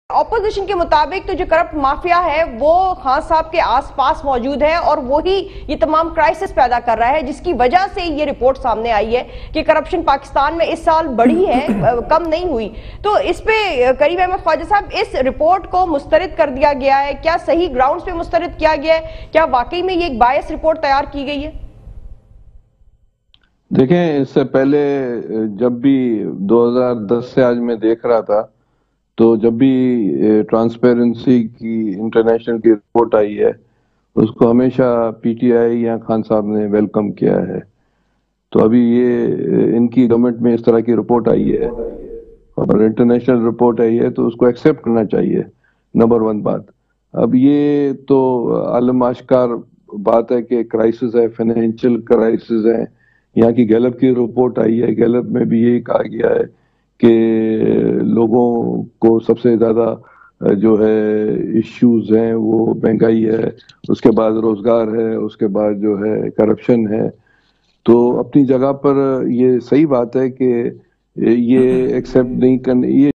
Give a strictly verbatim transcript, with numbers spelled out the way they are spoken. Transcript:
Opposition के मुताबिक तो जो करप्ट माफिया है वो खान साहब के आसपास मौजूद है और वही ये तमाम क्राइसिस पैदा कर रहा है, जिसकी वजह से ये रिपोर्ट सामने आई है कि करप्शन पाकिस्तान में इस साल बढ़ी है, कम नहीं हुई। तो इस पे करीम अहमद ख्वाजा साहब, इस रिपोर्ट को मुस्तरद कर दिया गया है, क्या सही ग्राउंड्स पे मुस्तरद किया गया है? क्या वाकई में ये एक बायस रिपोर्ट तैयार की गई है? देखें, इससे पहले जब भी दो हज़ार दस से आज मैं देख रहा था, तो जब भी ट्रांसपेरेंसी की इंटरनेशनल की रिपोर्ट आई है, उसको हमेशा पीटीआई या खान साहब ने वेलकम किया है। तो अभी ये इनकी गवर्नमेंट में इस तरह की रिपोर्ट आई है और इंटरनेशनल रिपोर्ट आई है, तो उसको एक्सेप्ट करना चाहिए, नंबर वन बात। अब ये तो आलम आश्कार बात है कि क्राइसिस है, फाइनेंशियल क्राइसिस है। यहाँ की गैलप की रिपोर्ट आई है, गैलप में भी यही कहा गया है कि लोगों को सबसे ज़्यादा जो है इश्यूज हैं वो महंगाई है, उसके बाद रोजगार है, उसके बाद जो है करप्शन है। तो अपनी जगह पर ये सही बात है कि ये एक्सेप्ट नहीं करने, ये